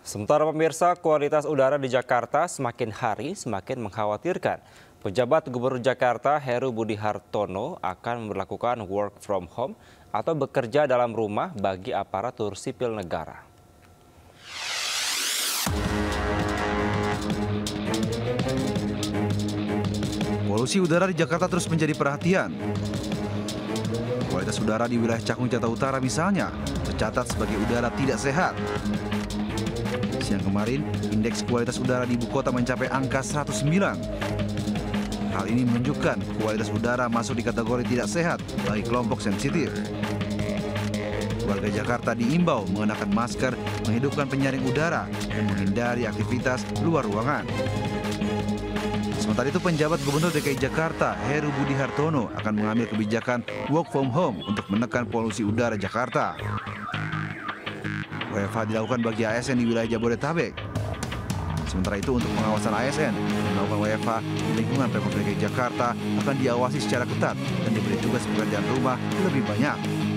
Sementara pemirsa, kualitas udara di Jakarta semakin hari semakin mengkhawatirkan. Pejabat Gubernur Jakarta Heru Budi Hartono akan memberlakukan work from home atau bekerja dalam rumah bagi aparatur sipil negara. Polusi udara di Jakarta terus menjadi perhatian. Kualitas udara di wilayah Cakung, Jakarta Utara misalnya tercatat sebagai udara tidak sehat. Siang kemarin, indeks kualitas udara di ibu kota mencapai angka 109. Hal ini menunjukkan kualitas udara masuk di kategori tidak sehat bagi kelompok sensitif. Warga Jakarta diimbau mengenakan masker, menghidupkan penyaring udara, dan menghindari aktivitas luar ruangan. Sementara itu, penjabat Gubernur DKI Jakarta Heru Budi Hartono akan mengambil kebijakan work from home untuk menekan polusi udara Jakarta. WFH dilakukan bagi ASN di wilayah Jabodetabek. Sementara itu, untuk pengawasan ASN yang melakukan WFH di lingkungan Pemprov DKI Jakarta akan diawasi secara ketat dan diberi tugas pekerjaan rumah lebih banyak.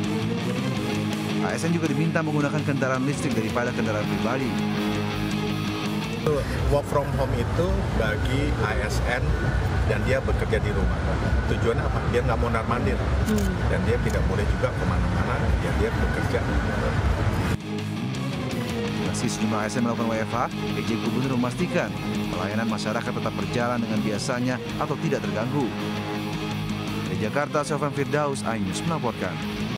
ASN juga diminta menggunakan kendaraan listrik daripada kendaraan pribadi. Work from home itu bagi ASN dan dia bekerja di rumah. Tujuannya apa? Dia nggak mondar-mandir dan dia tidak boleh juga kemana-mana. Dia bekerja. Meski sejumlah ASN melakukan WFH, PJ Gubernur memastikan pelayanan masyarakat tetap berjalan dengan biasanya atau tidak terganggu. Dari Jakarta, Sofyan Firdaus, iNews melaporkan.